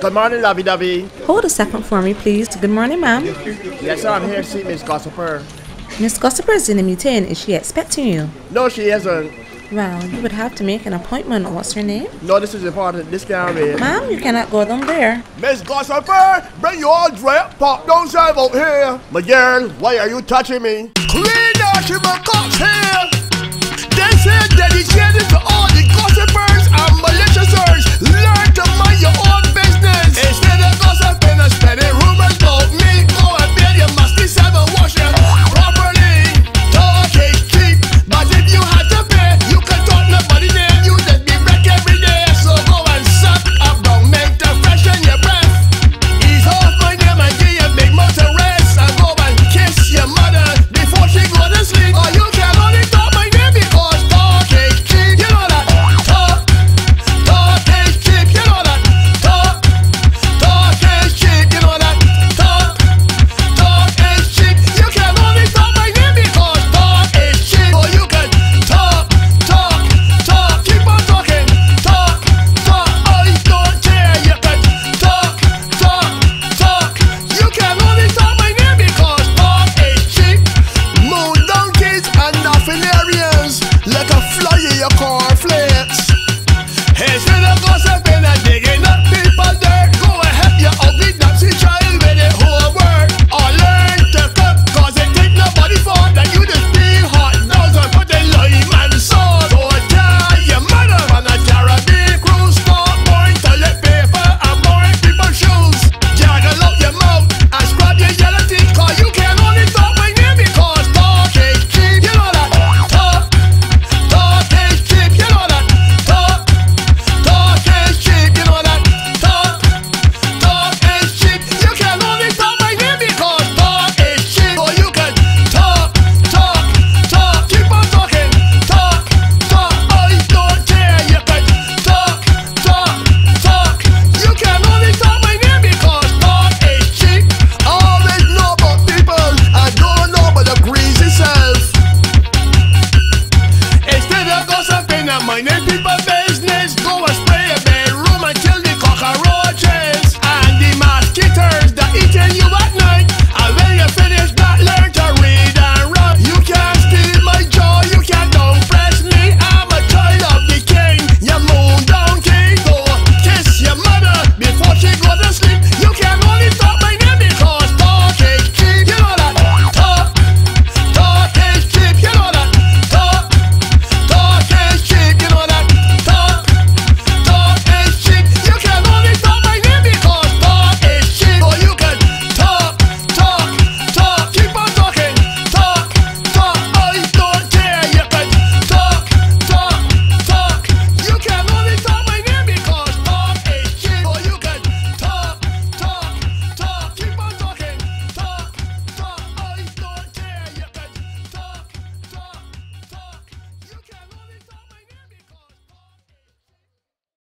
Good morning, lovey-dovey. Hold a second for me, please. Good morning, ma'am. Yes, sir, I'm here to see Miss Gossiper. Miss Gossiper is in a meeting. Is she expecting you? No, she isn't. Well, you would have to make an appointment. What's her name? No, this is important. This can't be. Ma'am, you cannot go down there. Miss Gossiper, bring your all drip. Pop, don't drive out here. My girl, why are you touching me? Clean out your cups here. They said dedicated to all the